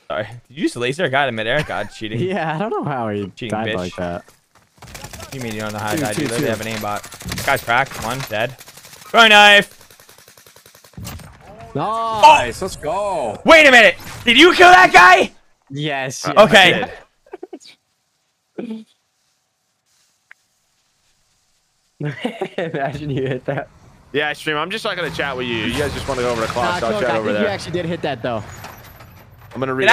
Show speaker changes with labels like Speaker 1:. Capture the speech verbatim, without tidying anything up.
Speaker 1: Sorry. Did you just laser a guy in midair? God, cheating.
Speaker 2: Yeah, I don't know how he
Speaker 1: Cheating
Speaker 2: died
Speaker 1: bitch.
Speaker 2: like that.
Speaker 1: You mean you don't know how to
Speaker 2: Two,
Speaker 1: die?
Speaker 2: two,
Speaker 1: You literally
Speaker 2: two.
Speaker 1: have an aimbot. This guy's cracked. One dead. Throwing knife.
Speaker 2: Nice.
Speaker 3: Oh! Let's go.
Speaker 1: Wait a minute. Did you kill that guy?
Speaker 2: Yes.
Speaker 3: Uh,
Speaker 2: yes,
Speaker 1: Okay.
Speaker 2: I did. Imagine you hit that.
Speaker 3: Yeah, stream. I'm just not gonna chat with you. You guys just want to go over to
Speaker 2: Nah,
Speaker 3: class. I'll
Speaker 2: Coke,
Speaker 3: chat
Speaker 2: I
Speaker 3: over
Speaker 2: think
Speaker 3: there.
Speaker 2: you actually did hit that though.
Speaker 3: I'm gonna read.